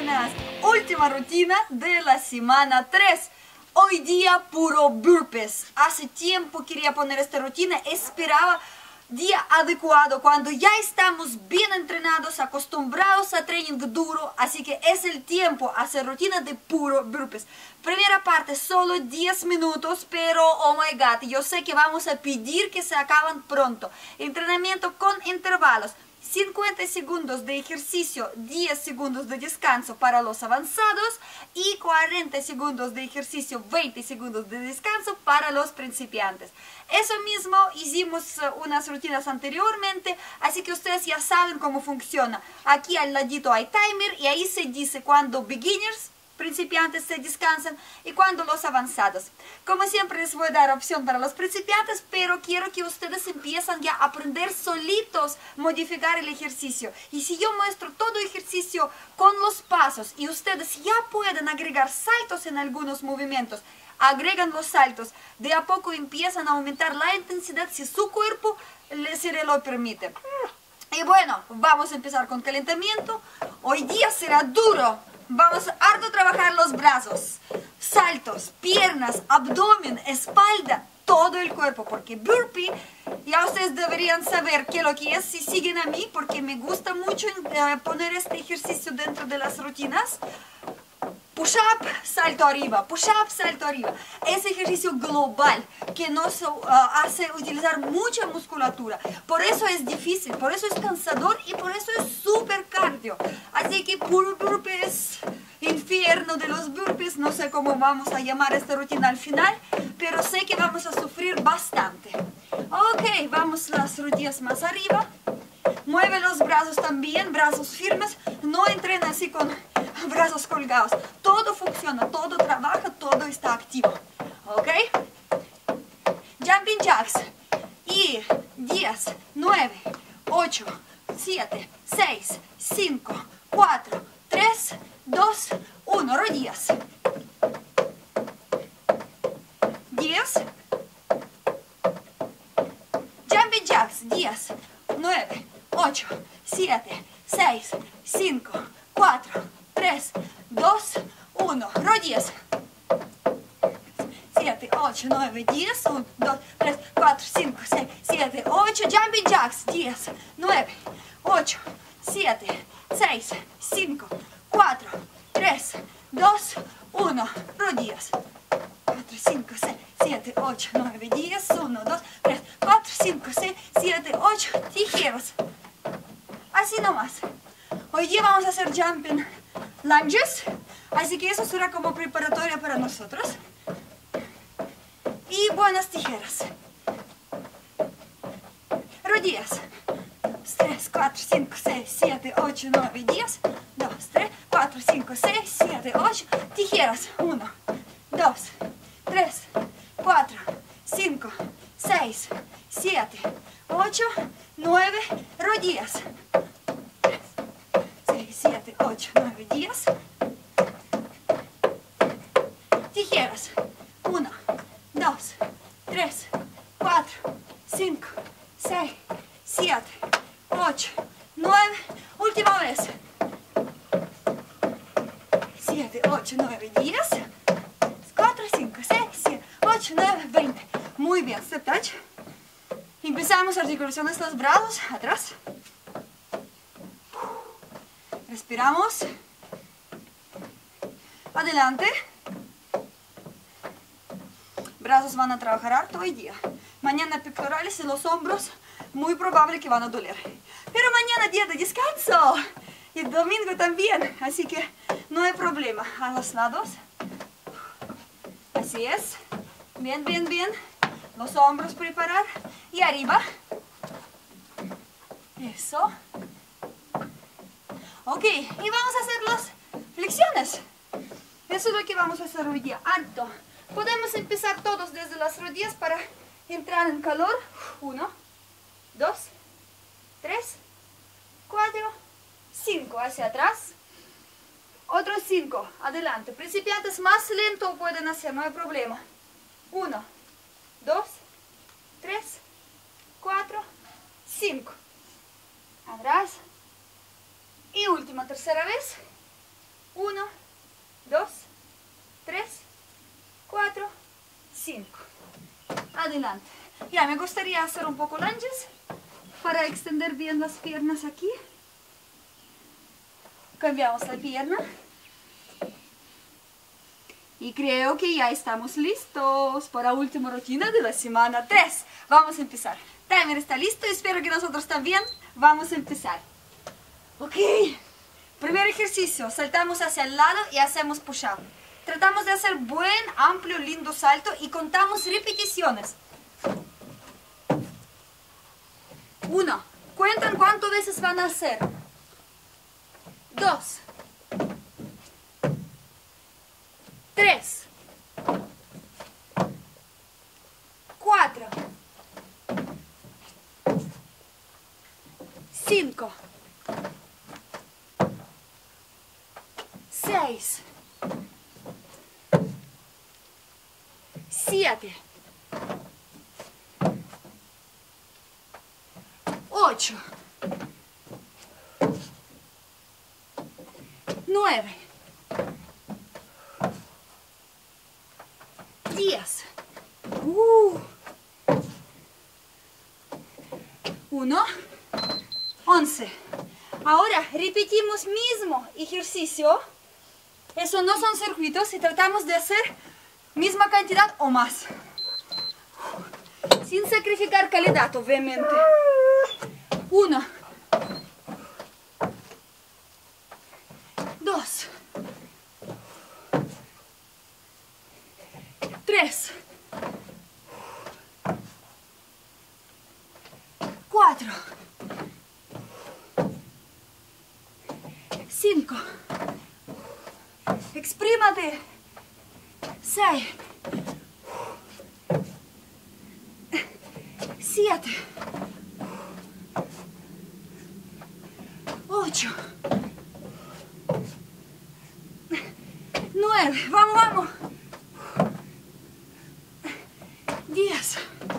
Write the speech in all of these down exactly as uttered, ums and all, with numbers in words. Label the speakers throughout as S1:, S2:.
S1: buenas. Última rutina de la semana tres. Hoy día puro burpees. Hace tiempo quería poner esta rutina, esperaba día adecuado cuando ya estamos bien entrenados, acostumbrados a training duro, así que es el tiempo hacer rutina de puro burpees. Primera parte solo diez minutos, pero oh my god, yo sé que vamos a pedir que se acaben pronto. Entrenamiento con intervalos, cincuenta segundos de ejercicio, diez segundos de descanso para los avanzados y cuarenta segundos de ejercicio, veinte segundos de descanso para los principiantes. Eso mismo hicimos unas rutinas anteriormente, así que ustedes ya saben cómo funciona. Aquí al ladito hay timer y ahí se dice cuando beginners, principiantes se descansan y cuando los avanzados. Como siempre les voy a dar opción para los principiantes, pero quiero que ustedes empiezan ya a aprender solitos modificar el ejercicio. Y si yo muestro todo ejercicio con los pasos y ustedes ya pueden agregar saltos en algunos movimientos, agregan los saltos, de a poco empiezan a aumentar la intensidad si su cuerpo les se lo permite. Y bueno, vamos a empezar con calentamiento. Hoy día será duro. Vamos a harto trabajar los brazos, saltos, piernas, abdomen, espalda, todo el cuerpo, porque burpee, ya ustedes deberían saber qué es lo que es si siguen a mí, porque me gusta mucho eh, poner este ejercicio dentro de las rutinas. Push-up, salto arriba, push-up, salto arriba. Es ejercicio global que nos uh, hace utilizar mucha musculatura. Por eso es difícil, por eso es cansador y por eso es súper cardio. Así que puro burpees, infierno de los burpees, no sé cómo vamos a llamar esta rutina al final, pero sé que vamos a sufrir bastante. Ok, vamos las rodillas más arriba. Mueve los brazos también, brazos firmes, no entrena así con brazos colgados. Todo funciona, todo trabaja, todo está activo. ¿Ok? Jumping jacks. Y diez, nueve, ocho, siete, seis, cinco, cuatro, tres, dos, uno. Rodillas. diez. Jumping jacks. diez, nueve, ocho, siete, seis, cinco, cuatro, tres, dos, uno. Rodillas. siete, ocho, nueve, diez. uno, dos, tres, cuatro, cinco, seis, siete, ocho. Jumping jacks. diez, nueve, ocho, siete, seis, cinco, cuatro, tres, dos, uno. Rodillas. cuatro, cinco, seis, siete, ocho, nueve, diez. uno, dos, tres, cuatro, cinco, seis, siete, ocho. Tijeras. Así nomás. Hoy día vamos a hacer jumping lunges, así que eso será como preparatoria para nosotros. Y buenas tijeras. Rodillas. tres, cuatro, cinco, seis, siete, ocho, nueve, diez. dos, tres, cuatro, cinco, seis, siete, ocho. Tijeras. uno, dos, tres, cuatro, cinco, seis, siete, ocho, nueve. Rodillas. seis, siete, ocho, nueve, diez. Tijeras. uno, dos, tres, cuatro, cinco, seis, siete, ocho, nueve. Última vez. siete, ocho, nueve, diez. cuatro, cinco, seis, siete, ocho, nueve, veinte. Muy bien. Step touch. Empezamos articulaciones de los brazos. Atrás. Respiramos. Adelante. Brazos van a trabajar harto hoy día. Mañana pectorales y los hombros muy probable que van a doler. Pero mañana día de descanso. Y el domingo también. Así que no hay problema. A los lados. Así es. Bien, bien, bien. Los hombros preparar. Y arriba. Eso. Ok, y vamos a hacer las flexiones. Eso es lo que vamos a hacer hoy día. Alto. Podemos empezar todos desde las rodillas para entrar en calor. Uno, dos, tres, cuatro, cinco. Hacia atrás. Otros cinco. Adelante. Principiantes más lento pueden hacer, no hay problema. Uno, dos, tres, cuatro, cinco. Atrás. Y última, tercera vez. Uno, dos, tres, cuatro, cinco. Adelante. Ya, me gustaría hacer un poco lunges para extender bien las piernas aquí. Cambiamos la pierna. Y creo que ya estamos listos para la última rutina de la semana tres. Vamos a empezar. Timer está listo, espero que nosotros también. Vamos a empezar. Ok. Primer ejercicio, saltamos hacia el lado y hacemos push-up. Tratamos de hacer buen, amplio, lindo salto y contamos repeticiones. Uno. Cuentan cuántas veces van a hacer. Dos. Tres. Cuatro. Cinco. Seis. Siete. Ocho. Nueve. Diez. Uh. Uno. Once. Ahora repetimos mismo ejercicio. Eso no son circuitos y tratamos de hacer misma cantidad o más. Sin sacrificar calidad, obviamente. Uno. Dos. Tres. Cuatro. Cinco. Exprímate. Seis. Siete. Ocho. Nueve. Vamos, vamos. Diez.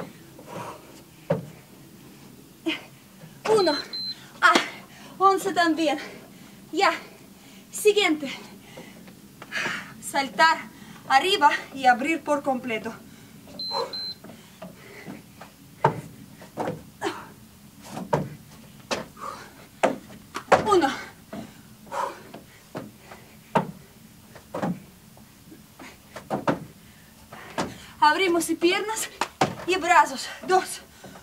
S1: Uno. Ah, once también. Ya. Siguiente. Saltar arriba y abrir por completo. Uno. Abrimos y piernas y brazos. Dos.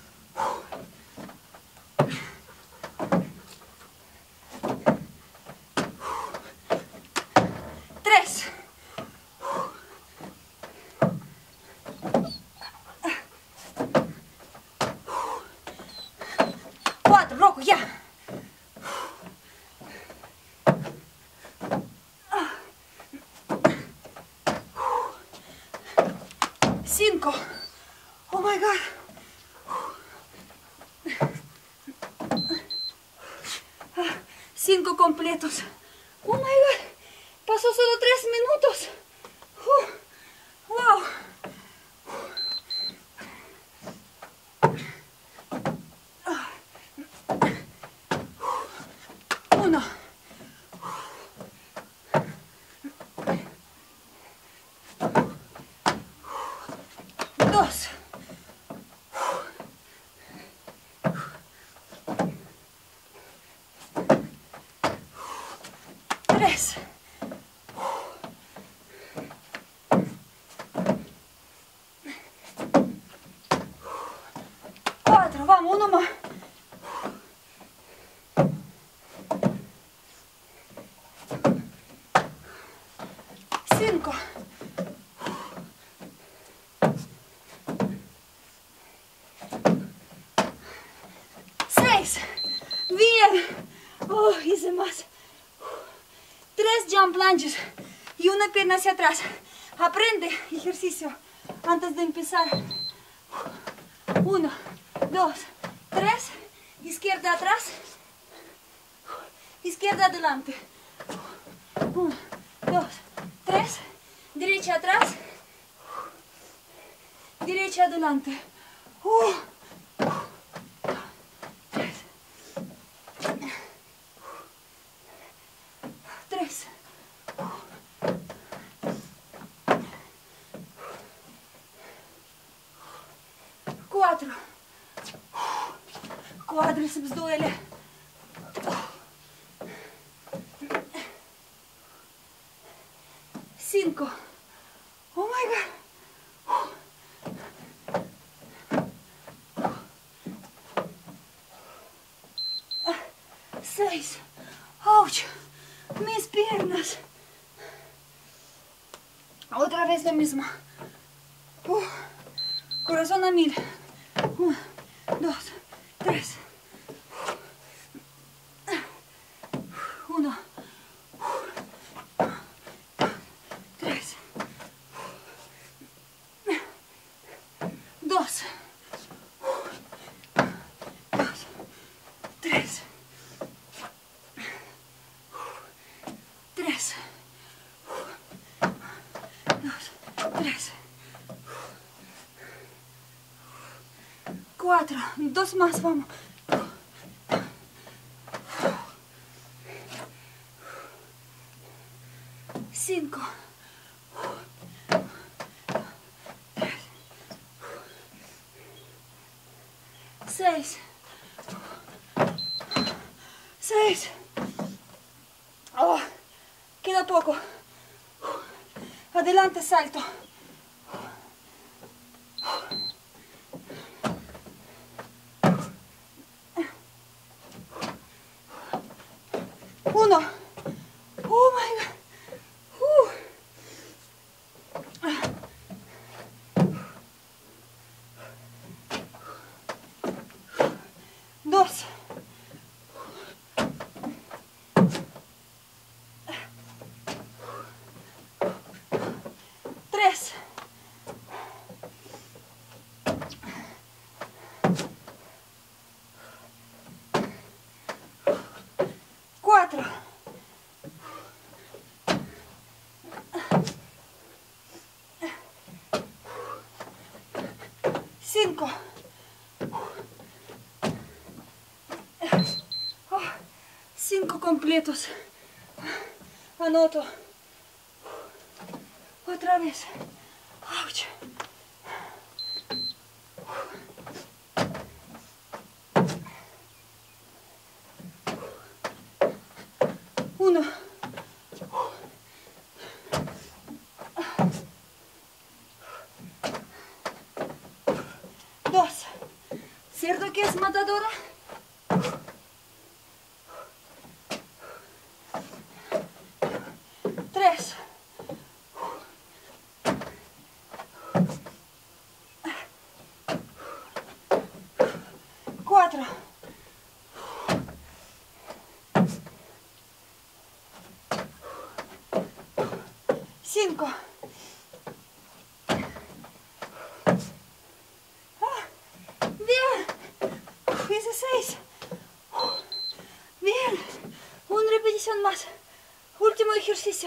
S1: Tres. Cuatro, loco, ya. Cinco. Oh my God. Cinco completos. Oh my God. Pasó solo tres minutos. Uh, wow. Uno. Dos. Tres. Cuatro. Vamos, uno más. Cinco. Seis. Bien. Oh, hice más. Tres jump lunges y una pierna hacia atrás. Aprende ejercicio antes de empezar. Uno, dos, tres. Izquierda atrás. Izquierda adelante. Uno, dos, tres. Derecha atrás. Derecha adelante. Uh. Tres. cuatro. Cuádriceps duele. Cinco. Oh my God. Seis. Ouch. Mis piernas. Otra vez lo mismo. Uh, corazón a mil. Uno, dos, tres. Uno. Tres. Dos. Dos. Tres. Tres. Dos. Tres. Cuatro. Dos más, vamos. Cinco. Tres. Seis. Seis. Oh, queda poco. Adelante, salto. Uno. Oh my God. Dos. Tres. Cuatro. Cinco. Oh, cinco completos. Anoto. Otra vez. Ouch. Uno. Dos. ¿Cierto que es matadora? Tres. Cuatro. Cinco. Ah, bien. Hice seis. Bien. Una repetición más. Último ejercicio.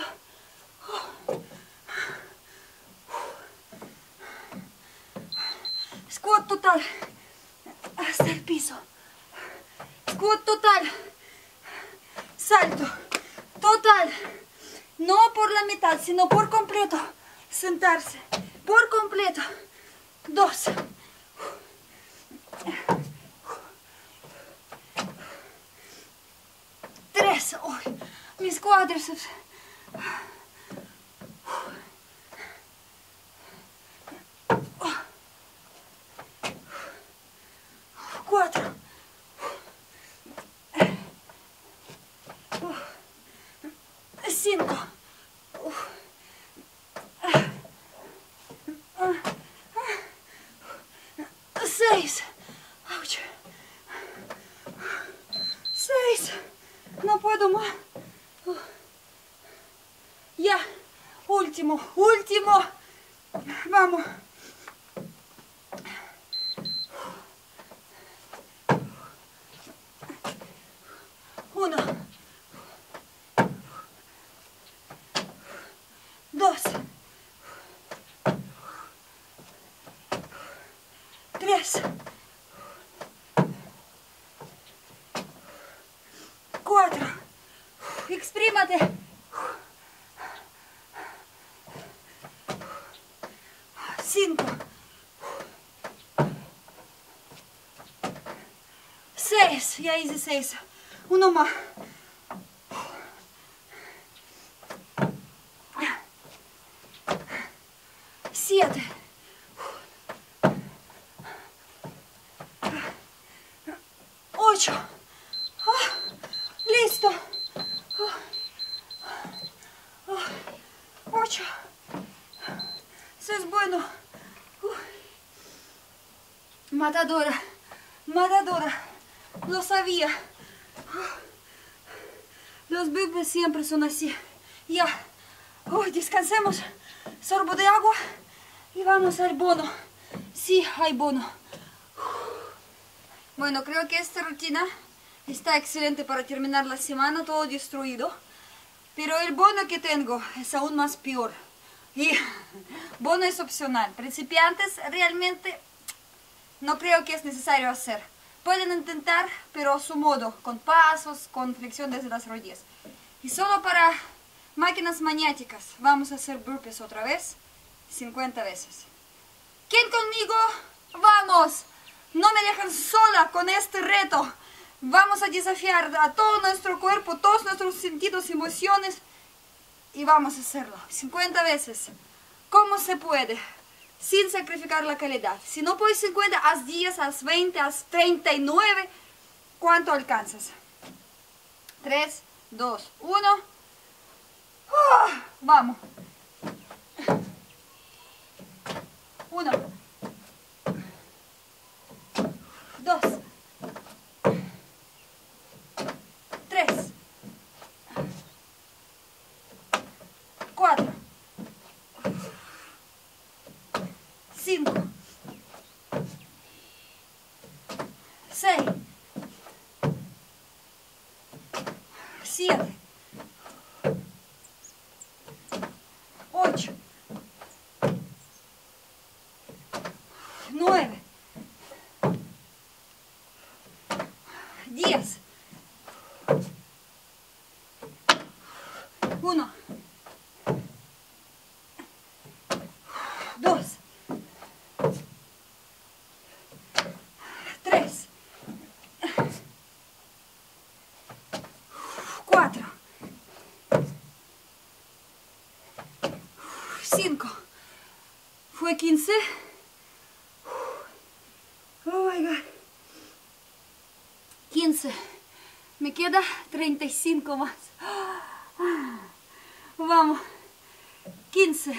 S1: Squat total. Hasta el piso. Squat total. Salto. Total. No por la mitad, sino por completo. Sentarse. Por completo. Dos. Tres. Uy, mis cuádriceps. Cuatro. Cinco. Seis. Ouch. Seis. No puedo más. Ya. Último. Último. Vamos. Uno. Dos. Tres. Cuatro. Exprímate. Cinco. Seis, ya hice seis. Uno más. Siete. Ocho. Ah, listo. Ah, ah, ocho. Eso es bueno. Uh. Matadora. Matadora. Lo sabía. Uh. Los burpees siempre son así. Ya. Uy, descansemos. Sorbo de agua. Y vamos al bono. Sí, hay bono. Bueno, creo que esta rutina está excelente para terminar la semana, todo destruido. Pero el bono que tengo es aún más peor. Y bono es opcional. Principiantes realmente no creo que es necesario hacer. Pueden intentar, pero a su modo, con pasos, con flexión desde las rodillas. Y solo para máquinas maniáticas vamos a hacer burpees otra vez, cincuenta veces. ¿Quién conmigo? ¡Vamos! No me dejan sola con este reto. Vamos a desafiar a todo nuestro cuerpo, todos nuestros sentidos, emociones. Y vamos a hacerlo. cincuenta veces. ¿Cómo se puede? Sin sacrificar la calidad. Si no puedes cincuenta, haz diez, haz veinte, haz treinta y nueve. ¿Cuánto alcanzas? tres, dos, uno. Uh, vamos. uno. dos. tres. cuatro. cinco. seis. siete. ocho. nueve. diez. uno. dos. tres. cuatro. cinco. Fue quince. Oh my God. quince. Me queda treinta y cinco más. Vamos. quince.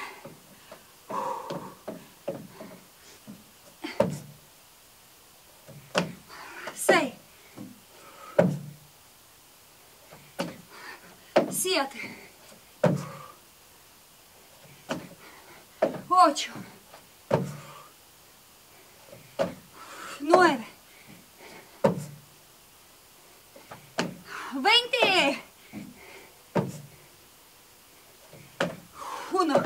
S1: seis. siete. ocho. nueve. veinte. uno.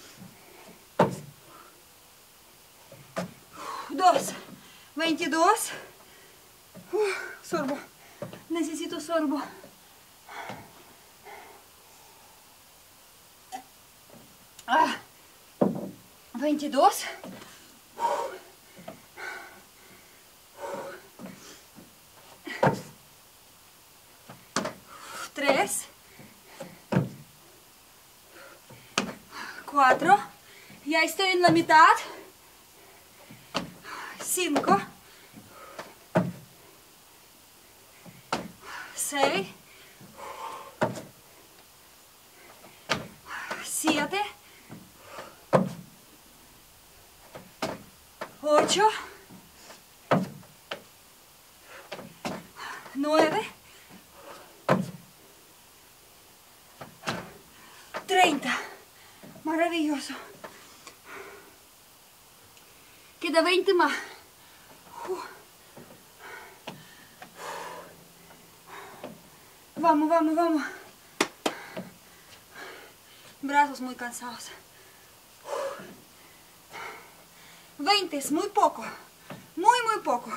S1: dos. veintidós. Uh, sorbo. Necesito sorbo. Ah, veintidós. tres. cuatro. Ya estoy en la mitad. cinco. seis. siete. ocho. nueve. treinta. Maravilloso. Queda veinte más. Uh. Vamos, vamos, vamos. Brazos muy cansados. veinte es muy poco. Muy, muy poco.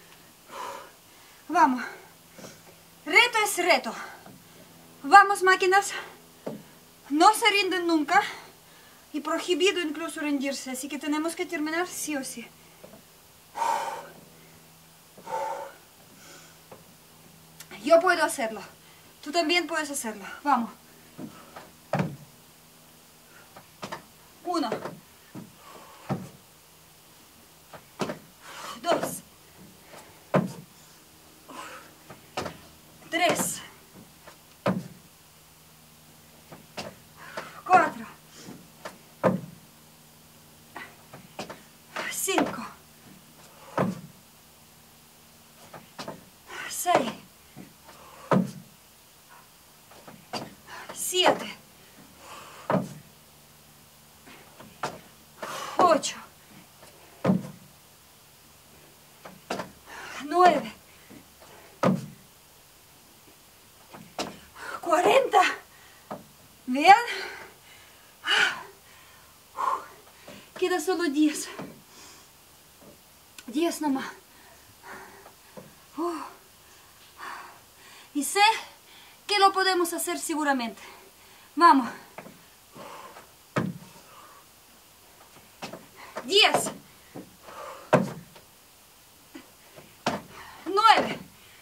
S1: Vamos. Reto es reto. Vamos, máquinas. No se rinden nunca. Y prohibido incluso rendirse. Así que tenemos que terminar sí o sí. Yo puedo hacerlo. Tú también puedes hacerlo. Vamos. Uno. Dos. Tres. Cuatro. Cinco. Seis. Siete. Ocho. Nueve. Cuarenta. Vean. Queda solo diez. Diez nomás. Oh. Y sé que lo podemos hacer seguramente. Vamos. Diez. Nueve.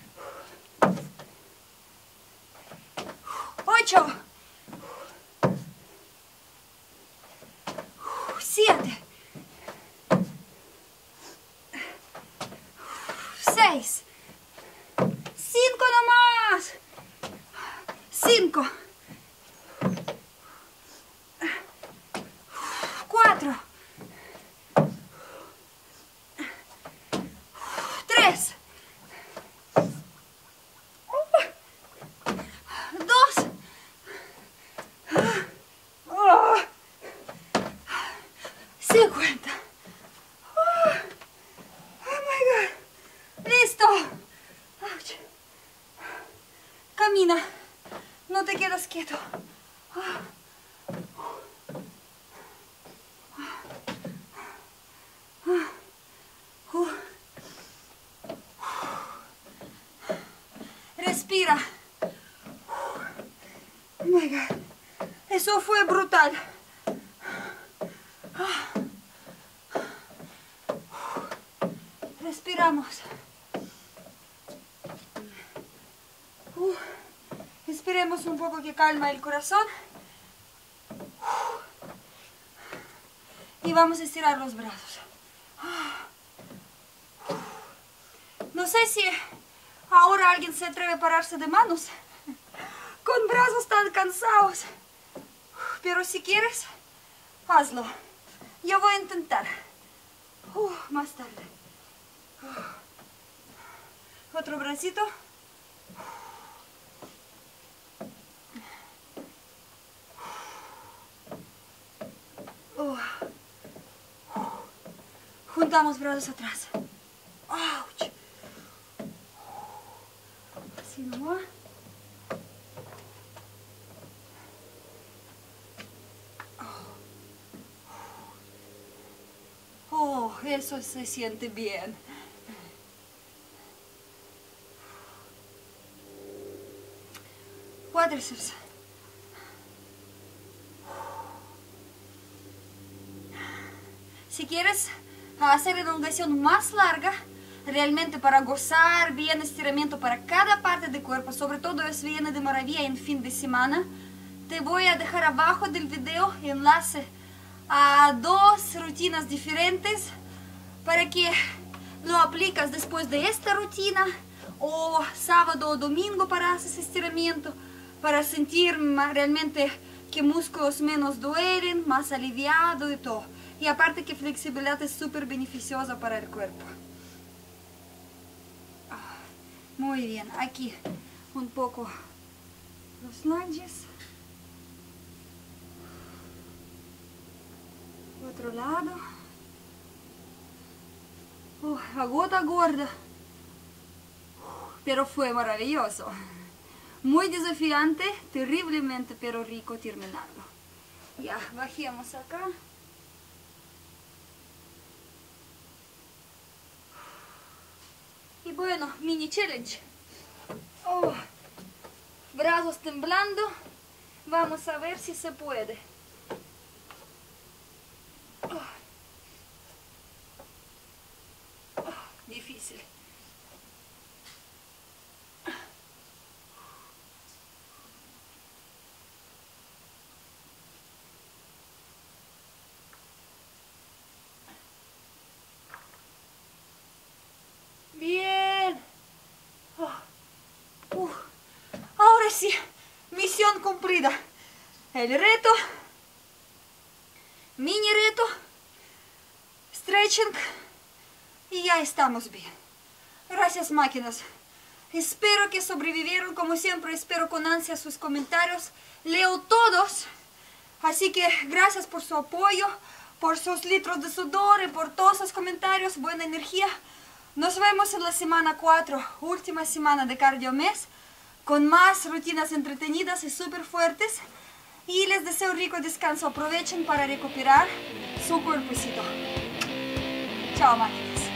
S1: Ocho. Siete. Seis. Cinco nomás. Cinco. Cuatro. Tres. Dos. Cincuenta. Oh my God. Listo. Ouch. Camina. No te quedas quieto. Respira. Oh my God. Eso fue brutal. Respiramos. Uh, esperemos un poco que calma el corazón. Y vamos a estirar los brazos. No sé si ahora alguien se atreve a pararse de manos con brazos tan cansados. Pero si quieres, hazlo. Yo voy a intentar. Uh, más tarde. Uh. Otro bracito. Uh. Juntamos brazos atrás. Ouch. Así nomás. Oh, eso se siente bien. Cuádriceps. Si quieres hacer elongación más larga, realmente para gozar bien estiramiento para cada parte del cuerpo, sobre todo eso viene de maravilla en fin de semana, te voy a dejar abajo del video enlace a dos rutinas diferentes para que lo aplicas después de esta rutina o sábado o domingo para hacer estiramiento, para sentir realmente que músculos menos duelen, más aliviado y todo. Y aparte que flexibilidad es súper beneficiosa para el cuerpo. Muy bien, aquí un poco los lunges. Otro lado. Uh, a gota gorda. Pero fue maravilloso. Muy desafiante, terriblemente pero rico terminarlo. Ya, bajemos acá. Y bueno, mini challenge. Oh, brazos temblando. Vamos a ver si se puede. Oh. Oh, difícil. cumplida. El reto, mini reto, stretching y ya estamos bien. Gracias, máquinas. Espero que sobrevivieron, como siempre, espero con ansia sus comentarios. Leo todos, así que gracias por su apoyo, por sus litros de sudor y por todos sus comentarios, buena energía. Nos vemos en la semana cuatro, última semana de cardio mes, con más rutinas entretenidas y súper fuertes. Y les deseo rico descanso. Aprovechen para recuperar su cuerpecito. Chao, máquinas.